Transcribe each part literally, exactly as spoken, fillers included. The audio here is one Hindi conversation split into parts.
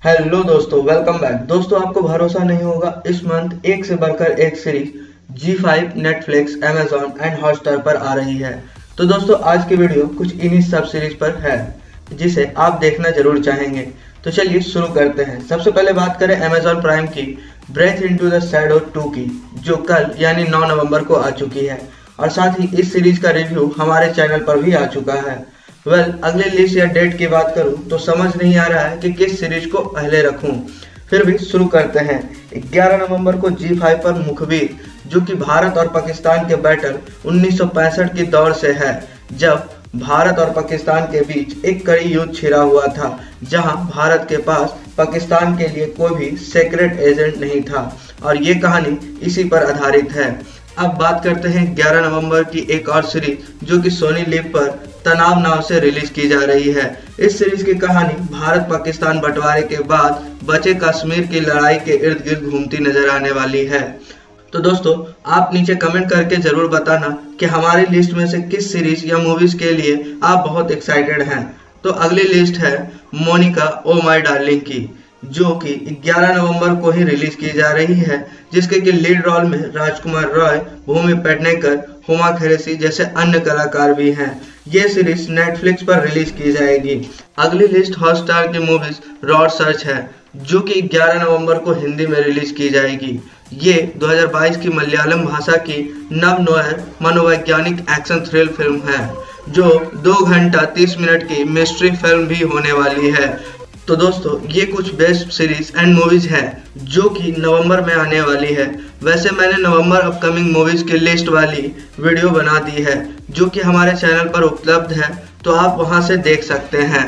हेलो दोस्तों, वेलकम बैक। दोस्तों, आपको भरोसा नहीं होगा, इस मंथ एक से बढ़कर एक series Zee five, Netflix, Amazon and Hotstar पर आ रही है। तो दोस्तों, आज की वीडियो कुछ इन्हीं सब सीरीज पर है जिसे आप देखना जरूर चाहेंगे। तो चलिए शुरू करते हैं। सबसे पहले बात करें अमेजॉन प्राइम की breathe into the shadow two की, जो कल यानी नौ नवंबर को आ चुकी है। और साथ ही इस सीरीज का रिव्यू हमारे चैनल पर भी आ चुका है। वेल well, अगले लिस्ट या डेट की बात करूं तो समझ नहीं आ रहा है कि किस सीरीज को पहले रखूं। फिर भी शुरू करते हैं। ग्यारह नवंबर को जी फाइव पर मुखबिर, जो कि भारत और पाकिस्तान के बैटल उन्नीस सौ पैंसठ की दौर से है, जब भारत और पाकिस्तान के बीच एक कड़ी युद्ध छिड़ा हुआ था, जहां भारत के पास पाकिस्तान के लिए कोई भी सीक्रेट एजेंट नहीं था। और ये कहानी इसी पर आधारित है। अब बात करते हैं ग्यारह नवंबर की एक और सीरीज, जो कि सोनी लिव पर तनाव नाव से रिलीज की जा रही है। इस सीरीज की कहानी भारत पाकिस्तान बंटवारे के बाद बचे कश्मीर की लड़ाई के इर्द गिर्द घूमती नजर आने वाली है। तो दोस्तों, आप नीचे कमेंट करके जरूर बताना कि हमारी लिस्ट में से किस सीरीज या मूवीज के लिए आप बहुत एक्साइटेड हैं। तो अगली लिस्ट है मोनिका ओ माय डार्लिंग की, जो कि ग्यारह नवंबर को ही रिलीज की जा रही है, जिसके कि लीड रोल में राजकुमार रॉय, भूमि पेडनेकर, हुमा कुरैशी जैसे अन्य कलाकार भी हैं। ये सीरीज नेटफ्लिक्स पर रिलीज की जाएगी। अगली लिस्ट हॉटस्टार की मूवीज रॉड सर्च है, जो कि ग्यारह नवंबर को हिंदी में रिलीज की जाएगी। ये दो हज़ार बाईस की मलयालम भाषा की नव नोयर मनोवैज्ञानिक एक्शन थ्रिल फिल्म है, जो दो घंटा तीस मिनट की मिस्ट्री फिल्म भी होने वाली है। तो दोस्तों, ये कुछ बेस्ट सीरीज एंड मूवीज है जो कि नवंबर में आने वाली है। वैसे मैंने नवंबर अपकमिंग मूवीज की लिस्ट वाली वीडियो बना दी है, जो कि हमारे चैनल पर उपलब्ध है, तो आप वहां से देख सकते हैं।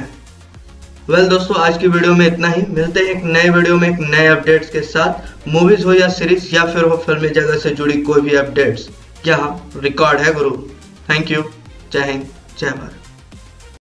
वेल well, दोस्तों, आज की वीडियो में इतना ही। मिलते हैं एक नए वीडियो में एक नए अपडेट्स के साथ। मूवीज हो या सीरीज या फिर हो फिल्मी जगत से जुड़ी कोई भी अपडेट्स, यहाँ रिकॉर्ड है गुरु। Thank you. जय हिंद, जय भारत।